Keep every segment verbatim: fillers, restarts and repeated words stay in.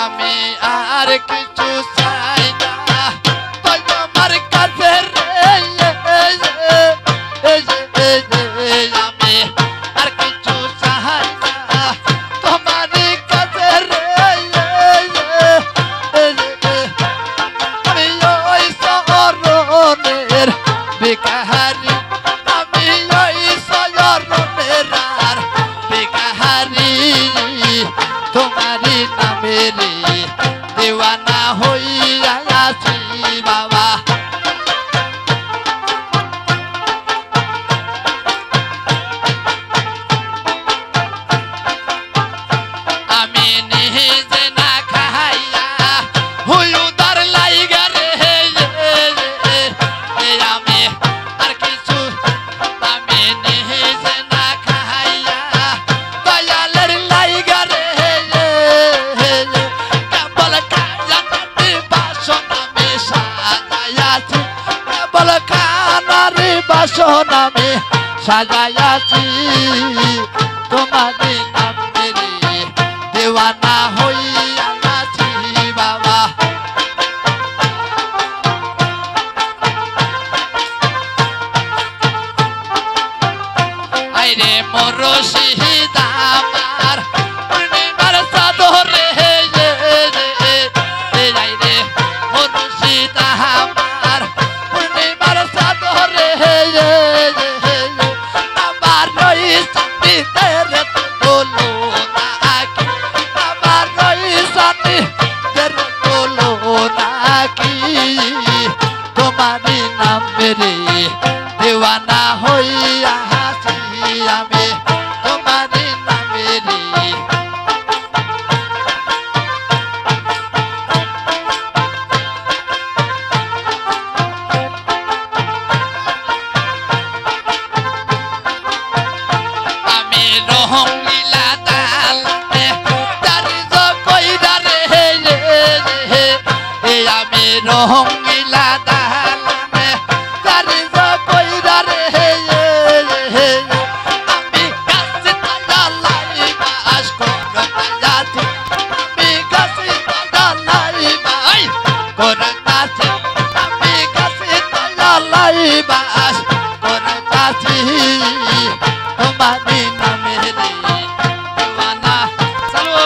আমি আর কিছু চাই না তুই আমার কাছে রে আমি আর কিছু চাই না তোমার কাছে রে আমি ওই শহরের ভিখারি আমি ওই শহরের আর ভিখারি তোমারি নামের দেওয়ানা হইয়া আছি বাবা আমি নিজে না খাইয়া হুয়ুদার লাইগা রে আমি আর কিছু আমি নিজে না খাইয়া দয়ালের লাইগা রে কেবল খাজানারি বাসন আমি সাজাইয়াছি কেবল খানারি বাসন আমি সাজাইয়াছি তোমাদের নামের দেওয়ানা হইয়া আছি বাবা আইরে মোর শহীদ আমার পূর্ণিমার চাদরে আইরে মোর শহীদ আমার পূর্ণিমার চাদরে আমার রই সন্ধিদের বলো নাকি আমার রই সন্ধিদের বলো নাকি তোমারই নামের দেওয়ানা হইয়া আমি তোমারই নামের আমি রঙিলা দালানে দারিজ কইরা রে আমি রঙিলা দালানে দারিজ কইরা রে আমি কাছে তালাই বাস করতাছি আমি কাছে তালাই বাই করতাছি আমি কাছে তালাই বাস করতাছি তোমারই নামের দেওয়ানা চলো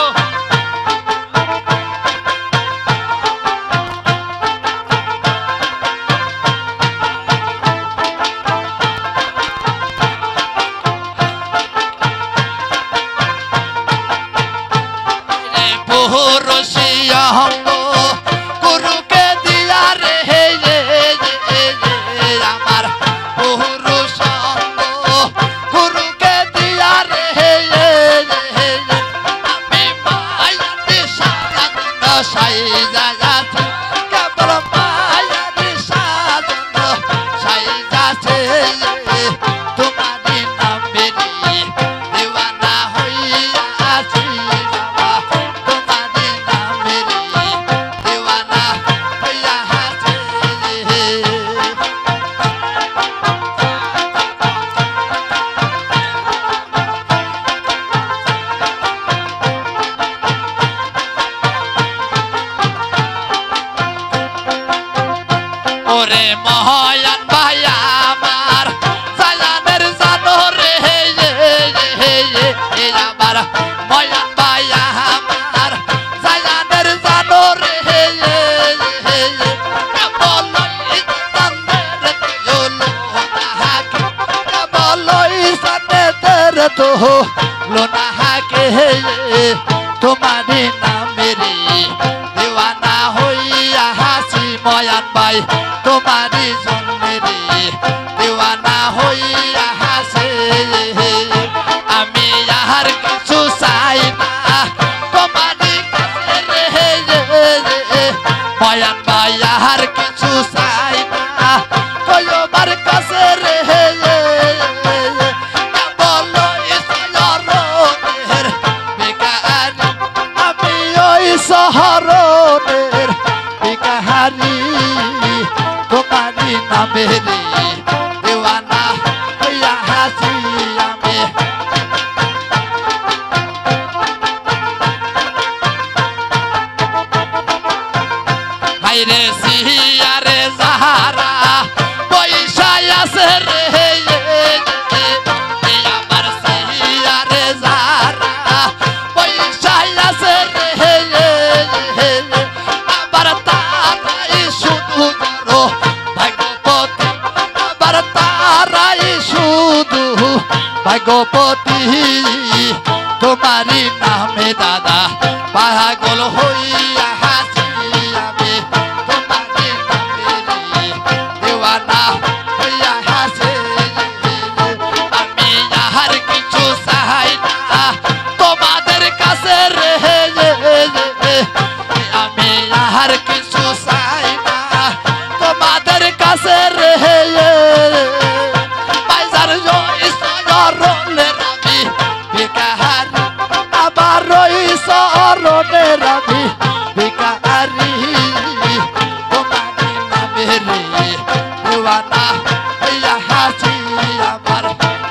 রসিয়া গুরুকে দিয়া রে আমার বহু সঙ্গ গুরুকে দিয়া রে আমি মায়াতে সাজান সাইজাছে কেবল মায়াতে সাজান সাইজাছে তোমারই নামের দেওয়ানা হইয়া আছি বাবা তোমারই নামের দেওয়ানা হইয়া আছি ওরে মহায়ান ভাই আমার জালানের জানো রে আমার মহায়ান ভাই আমার জালানের জানো রে বলই তান্দের তুলো নাহাকে বলই সানের তো লোনা হাকে তোমারই নামের দেওয়ানা হইয়া হাসি ময়ান ভাই তোমারই জন্মের দেওয়ানা হইয়া হাসে আমি আর কিছু চাই না তোমারই কাছে রে ময়ান ভাই আর কিছু চাই না তোমার কাছে রে বলো আমি ওই শহরের ভিখারি তোমারই নামের দেওয়ানা হইয়া হাসি আমি আইরে সিয়ারে যাহারা পয়সায় আছে রে আমার সিয়ারে যাহারা পয়সায় আছে রে আবার তারাই শুধু ধরো ভাগ্যপতি আবার তারাই শুধু ভাগ্যপতি তোমারি নামে দাদা পাগল হইয়া হাসি আমি তোমারি নামে দেওয়ানা হইয়া হাসি আমি আর কিছু চাই না তোমাদের কাছে রে আমি আর কিছু চাই না তোমাদের কাছে রে বাইজার জয় সরলে রামি বেকার আবার রই সরলে রামি বেকারি তোমারি নামে রে দেওয়ানা হইয়া হাসি আমার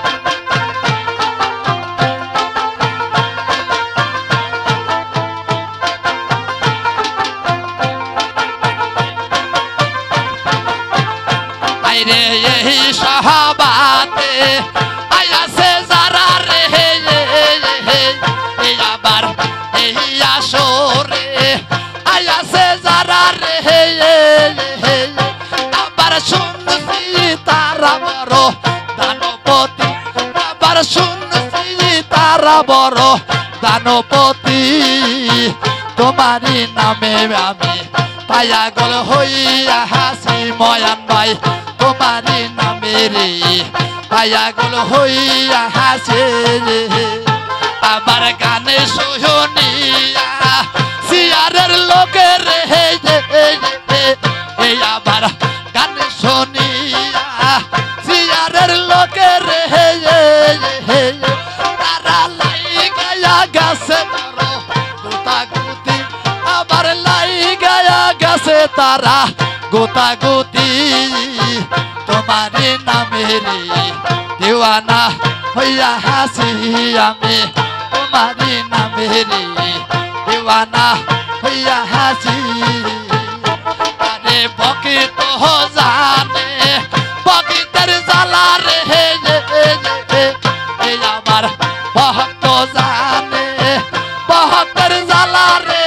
আইরে এই সহাবাতে আয়াসে যারা রে আবার এই আসরে আয়াসে যারা রে আবার শুনছি তারা বড় দানপতি আবার শুনছি তারা বড় দানপতি তোমারি নামে আমি পাগল হইয়া হাসি ময়ান ভাই তোমারি নামে রে পাগল হইয়া হাসে রে আবার গানে শুনিয়া সিয়ারের লোকের রে এই আবার গানে শুনিয়া সিয়ারের লোকের রে তারা লাই গায়া গাছে বড় গোতাগুতি আবার লাই গায়া গাছে তারা গোতাগুতি তোমারি নামে রে দেওয়ানা হইয়া হাসি আমি তোমারি নামে রে দেওয়ানা হইয়া হাসি আরে বকিত জানে বকিতের জ্বালা রে আমার ভক্ত জানে ভক্তের জ্বালা রে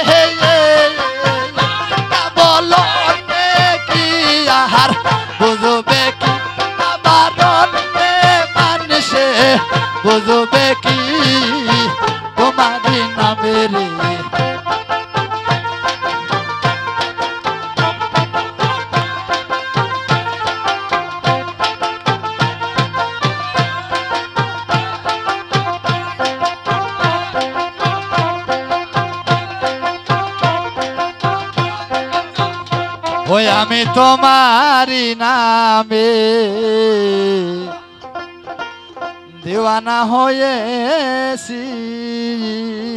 বলো কি আহার বুঝবে কি আবার মানুষে বুঝবে কি তোমারি নামে রে ওই আমি তোমারি নামে দেওয়ানা হয়েছি।